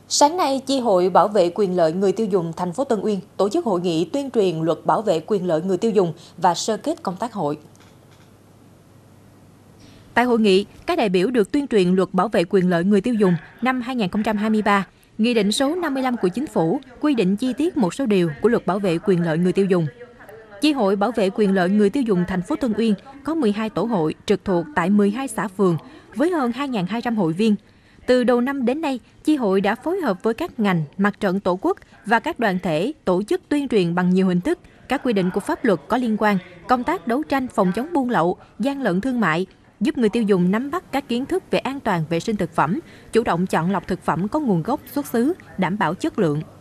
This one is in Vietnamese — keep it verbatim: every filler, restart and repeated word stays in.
Sáng nay, Chi hội Bảo vệ quyền lợi người tiêu dùng thành phố Tân Uyên tổ chức hội nghị tuyên truyền luật bảo vệ quyền lợi người tiêu dùng và sơ kết công tác hội. Tại hội nghị, các đại biểu được tuyên truyền luật bảo vệ quyền lợi người tiêu dùng năm hai nghìn không trăm hai mươi ba, Nghị định số năm mươi lăm của Chính phủ quy định chi tiết một số điều của luật bảo vệ quyền lợi người tiêu dùng. Chi hội Bảo vệ quyền lợi người tiêu dùng thành phố Tân Uyên có mười hai tổ hội trực thuộc tại mười hai xã phường với hơn hai nghìn hai trăm hội viên. Từ đầu năm đến nay, Chi hội đã phối hợp với các ngành, mặt trận Tổ quốc và các đoàn thể tổ chức tuyên truyền bằng nhiều hình thức các quy định của pháp luật có liên quan, công tác đấu tranh phòng chống buôn lậu, gian lận thương mại, giúp người tiêu dùng nắm bắt các kiến thức về an toàn vệ sinh thực phẩm, chủ động chọn lọc thực phẩm có nguồn gốc xuất xứ, đảm bảo chất lượng.